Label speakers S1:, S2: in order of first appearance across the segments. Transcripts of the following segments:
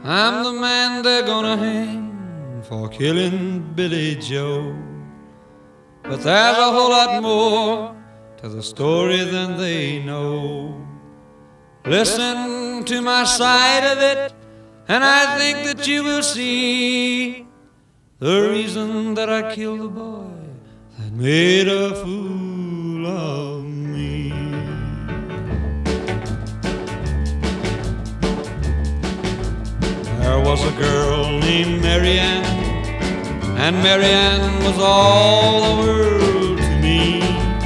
S1: I'm the man they're gonna hang for killing Billy Joe. But there's a whole lot more to the story than they know. Listen to my side of it, and I think that you will see the reason that I killed the boy that made a fool of me. There was a girl named Mary Ann, and Mary Ann was all the world to me.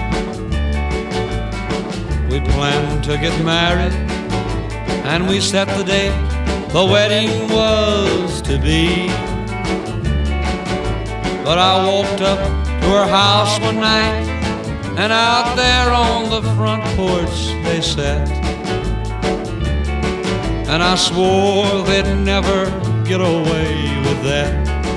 S1: We planned to get married, and we set the date the wedding was to be. But I walked up to her house one night, and out there on the front porch they sat, and I swore they'd never get away with that.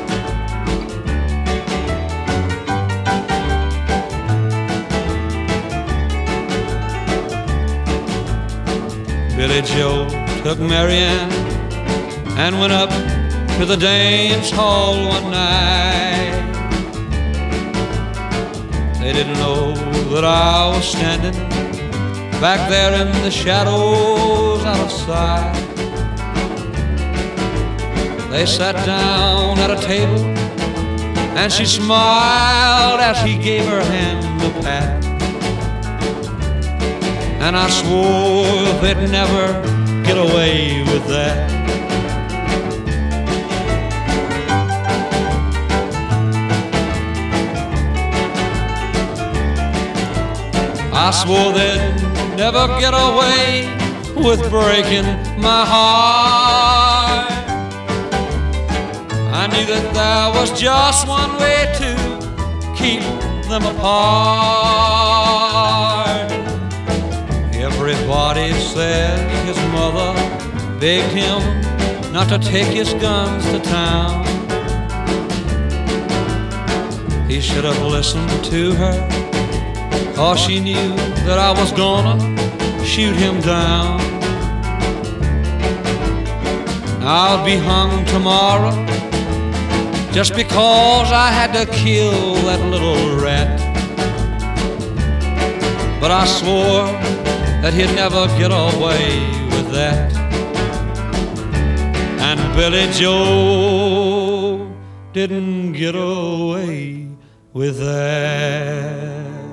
S1: Billy Joe took Mary Ann and went up to the dance hall one night. They didn't know that I was standing back there in the shadows out of sight. They sat down at a table, and she smiled as he gave her hand a pat, and I swore they'd never get away with that. I swore they'd never get away with breaking my heart. I knew that there was just one way to keep them apart. Everybody said his mother begged him not to take his guns to town. He should have listened to her, 'cause she knew that I was gonna shoot him down. I'll be hung tomorrow just because I had to kill that little rat. But I swore that he'd never get away with that. And Billy Joe didn't get away with that.